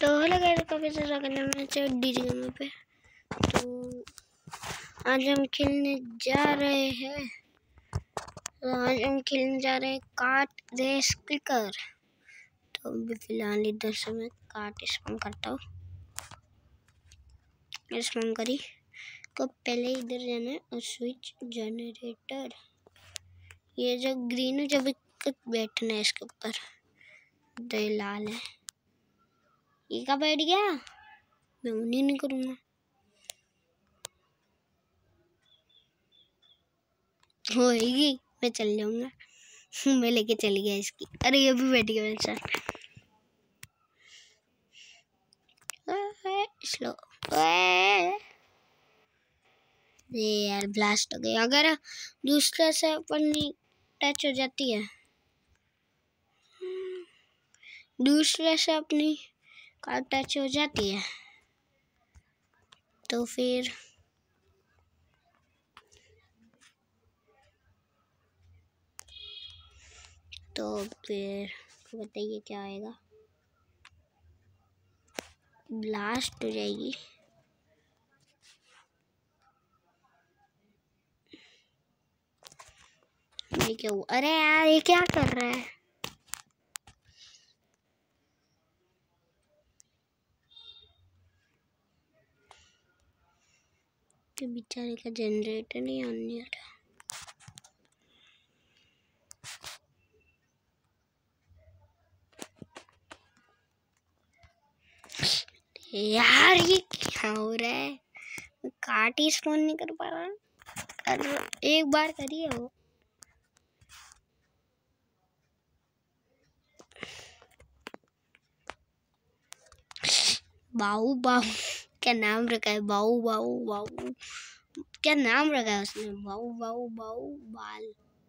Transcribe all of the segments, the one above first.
तो hello guys, काफी सारा करना मैं डीजी गेम पे। तो आज हम खेलने जा रहे हैं कार्ट रेस क्लिकर। तो अभी फिलहाल इधर से मैं कार्ट स्पॉन करता हूँ। स्पॉन करी को पहले इधर जाना है और स्विच जनरेटर। ये जो ग्रीन है जब बैठना है इसके ऊपर, तो ये लाल है। ये कब बैठ गया? मैं उन्हीं नहीं करूँगा। होएगी, मैं चल जाऊंगा। मैं लेके चली गया इसकी। अरे ये भी बैठ गया मेरे साथ। स्लो। ये यार ब्लास्ट हो गया। अगर दूसरे से अपनी टच हो जाती है, दूसरे से अपनी कार टच हो जाती है, तो फिर बताइए क्या आएगा? ब्लास्ट हो जाएगी। ये क्या हुआ? अरे यार ये क्या कर रहा है? कि बेचारे का जनरेटर नहीं ऑन नहीं आ रहा। यार ये क्या हो रहा है? कार्ट ही स्पॉन नहीं कर पा रहा। अरे एक बार करिए वो। बाऊ बाऊ क्या नाम रखा है? बाऊ बाऊ बाऊ क्या नाम रखा है उसने? बाऊ बाऊ बाऊ बाल।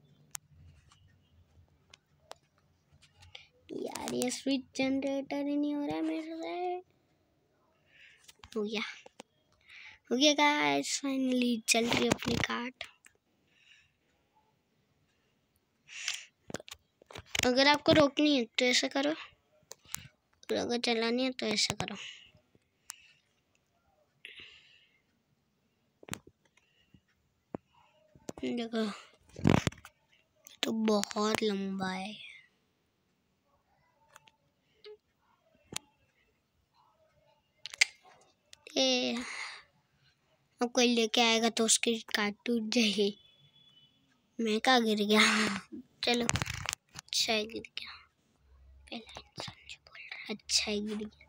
यार ये स्विच जनरेटर ही नहीं हो रहा है मेरे से। हो गया गाइस, फाइनली चल रही है अपनी कार्ट। अगर आपको रोकनी है तो ऐसा करो, और अगर चलानी है तो ऐसा करो। देखो तो बहुत लंबा है। अब कोई लेके आएगा तो उसकी कार्ट टूट जाएगी। मैं कहाँ गिर गया? चलो अच्छा है गिर गया। पहला इंसान जो बोल रहा है अच्छा है गिर गया।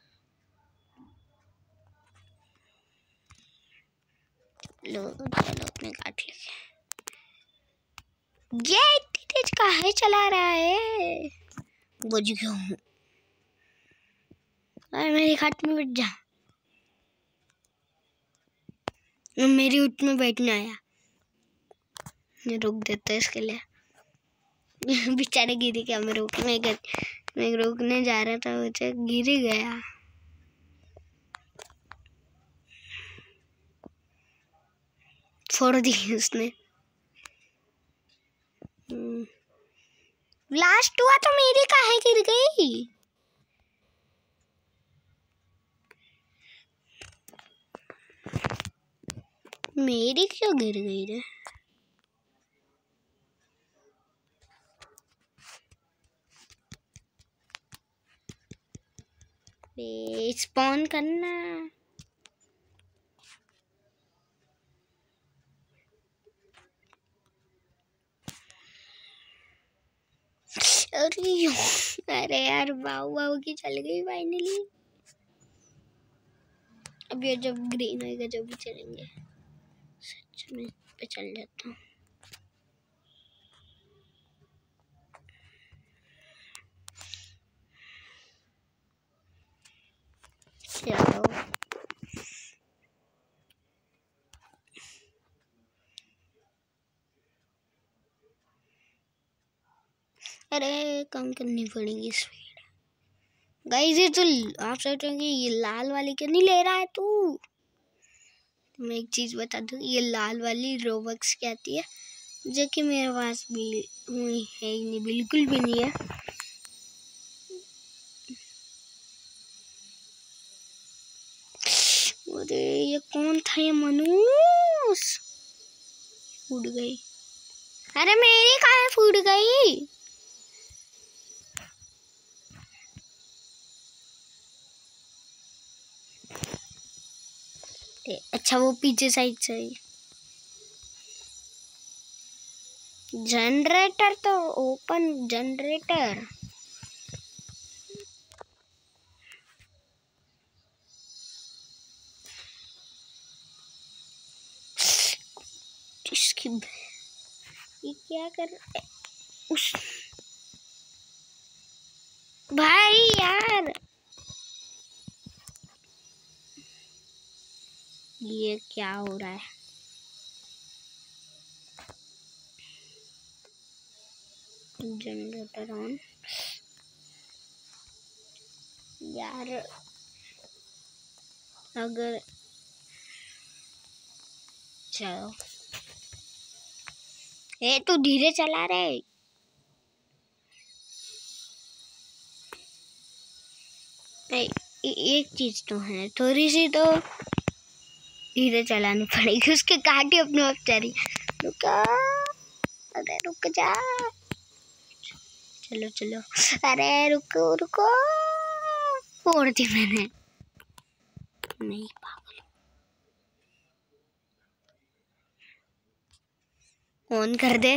चलो अपने कार्ट लेके। ये इतनी तेज काहे चला रहा है? बुझ गया हूँ। अरे मेरी खाट में बैठ जा। मेरी उठ में बैठने आया। ये रोक देता है इसके लिए। बेचारे गिर गया। मैं रोकने जा रहा था, मुझे गिर गया। फोड़ दी उसने। ब्लास्ट हुआ तो मेरी काहे गिर गई? मेरी क्यों गिर गई रे? स्पॉन करना। अरे यार बाऊ बाऊ की चल गई फाइनली। अब ये जब ग्रीन होएगा जब भी चलेंगे। सच में पे चल जाता हूँ। चलो अरे कम करनी पड़ेगी स्पीड। गाइस ये तो आप सोच रहे हैं ये लाल वाली क्यों नहीं ले रहा है तू? मैं एक चीज बता दूं, ये लाल वाली रोबक्स की आती है, जो कि मेरे पास भी हुई है नहीं, बिल्कुल भी नहीं है। अरे ये कौन था, ये मनूस। फूट गई। अरे मेरी कहाँ फूट गई। अच्छा वो पीछे साइड से ही। जनरेटर तो ओपन जनरेटर। इसकी ये क्या कर उस भाई यार, ये क्या हो रहा है। जनरेटर ऑन यार। अगर चलो ये तो धीरे चला रहे। एक चीज तो है, थोड़ी सी तो धीरे चलानी पड़ेगी। उसके गाड़ी अपने आप चली। रुका, अरे रुक जा। चलो चलो, अरे रुको रुको, फोड़ दी मैंने। नहीं पागल, ऑन कर दे।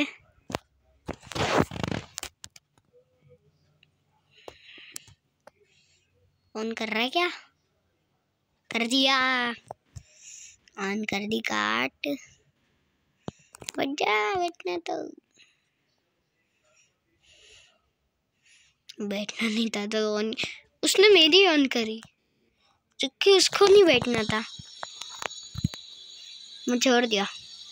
ऑन कर रहा है क्या? कर दिया, ऑन कर दी। काट बजा, बैठना तो बैठना नहीं था तो ऑन। उसने मेरी ऑन करी, जबकि उसको नहीं बैठना था। मैं छोड़ दिया।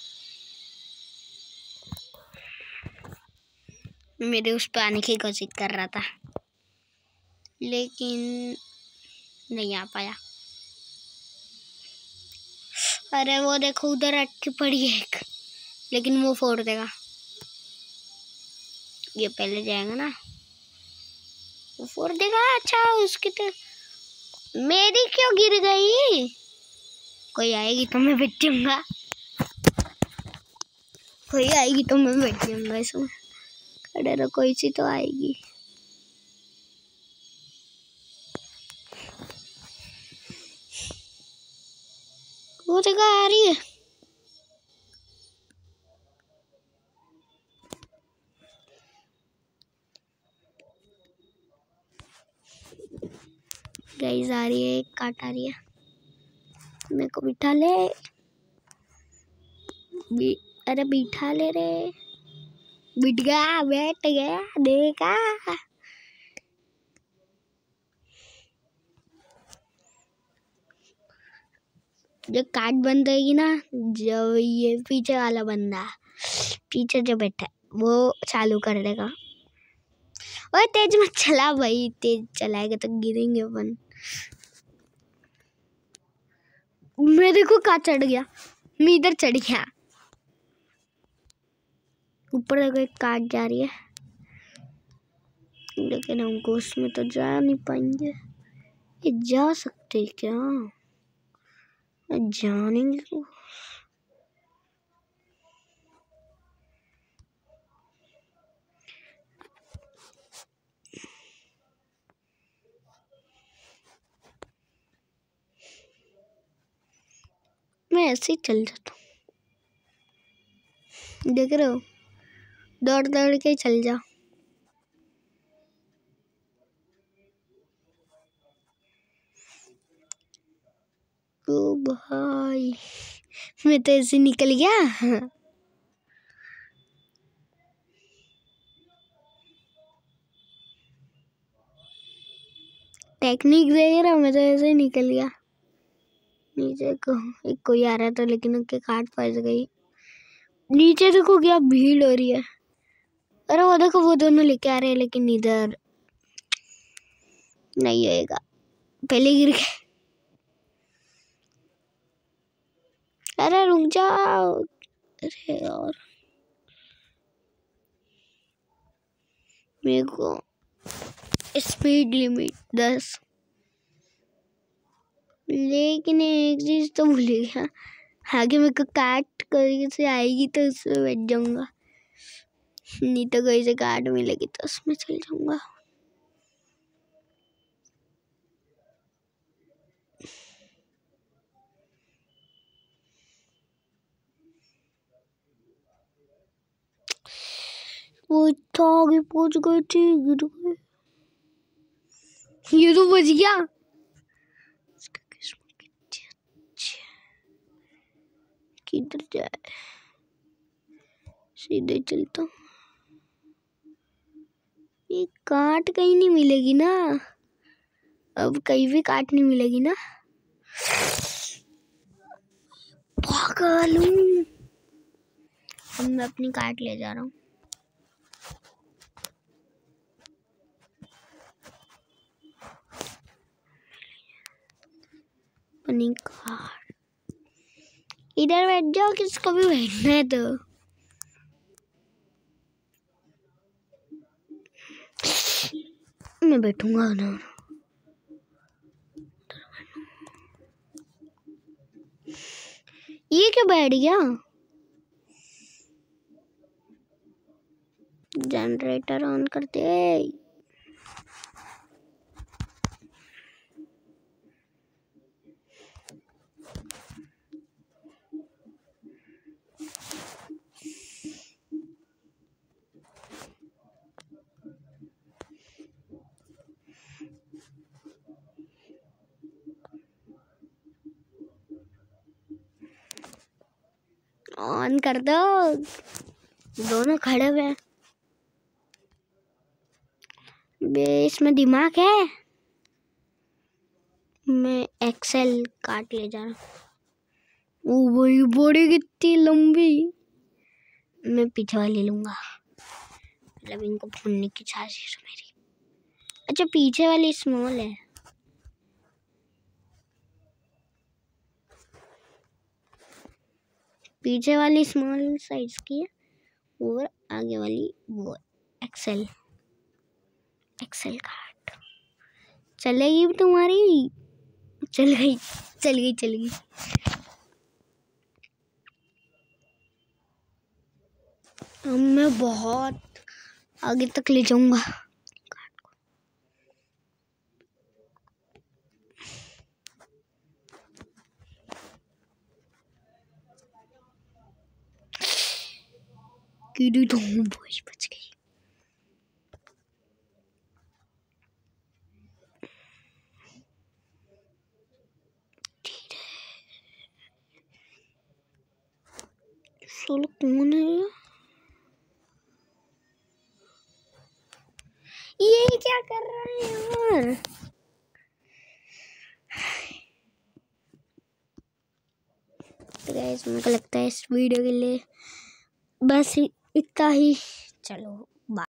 मेरे उस पर आने की कोशिश कर रहा था, लेकिन नहीं आ पाया। अरे वो देखो उधर अटकी पड़ी है एक, लेकिन वो फोड़ देगा। ये पहले जाएगा ना, वो फोड़ देगा। अच्छा उसकी तो मेरी क्यों गिर गई? कोई आएगी तो मैं बैठ जाऊंगा, कोई आएगी तो मैं बैठ जाऊंगा इसमें। खड़े रहो, कोई सी तो आएगी। वो जगह आ रही है। गाइस आ रही है, एक काट आ रही है। मेरे को बिठा ले। अरे बिठा ले रे। बिठ गया, बैठ गया, देखा। जब काट बंद रहेगी ना, जब ये पीछे वाला बंदा पीछे जो बैठा है वो चालू कर देगा। ओए तेज मत चला भाई, तेज चलाएगा तो गिरेंगे अपन। मेरे को कहाँ चढ़ गया, मैं इधर चढ़ गया। ऊपर देखो एक कार जा रही है, लेकिन हमको उसमें तो जा नहीं पाएंगे। ये जा सकते क्या? जानेंगे। मैं ऐसे ही चल जाता हूँ, देख रहे हो, दौड़ दौड़ के चल जा। ओ भाई, मैं तो ऐसे निकल गया। टेक्निक देख रहा हूँ, मैं तो ऐसे ही निकल गया। नीचे को एक कोई आ रहा था, लेकिन उनके काट फंस गई। नीचे देखो क्या भीड़ हो रही है। अरे वो देखो वो दोनों लेके आ रहे हैं, लेकिन इधर नहीं होएगा, पहले गिर गए। अरे रुक जाओ। अरे यार, मेरे को स्पीड लिमिट 10 लेकिन एक चीज तो भूल गया, आगे मेरे को काट करके से आएगी तो उसमें बैठ जाऊंगा, नहीं तो कोई से काट मिलेगी तो उसमें चल जाऊंगा। वो इतना आगे पहुंच गए थे, गिर गए। ये तो बच गया। इसका किस्मत कितनी अच्छी है। किधर जाए, सीधे चलता हूँ। ये काट कहीं नहीं मिलेगी ना, अब कहीं भी काट नहीं मिलेगी ना। पागल हूँ। अब मैं अपनी काट ले जा रहा हूँ। अपनी कार इधर बैठ जाओ, किसको भी बैठना है तो। मैं बैठूंगा ना। ये क्यों बैठ गया? जनरेटर ऑन कर दे। ऑन कर दो, दोनों खड़े हुए हैं। बे इसमें दिमाग है। मैं एक्सेल काट ले जा रहा हूँ। ओ भाई बड़ी कितनी लंबी। मैं पीछे वाली लूंगा, मतलब इनको भूनने की साजिश है मेरी। अच्छा पीछे वाली स्मॉल है। पीछे वाली स्मॉल साइज की है और आगे वाली वो एक्सेल। एक्सेल काट चलेगी तुम्हारी। चल गई चल गई चल गई। अब मैं बहुत आगे तक ले जाऊंगा। कीड़ी तो बच गई। सोलो कौन है ये क्या कर रहा है यार? तो गाइस मुझे लगता है इस वीडियो के लिए बस इतना ही। चलो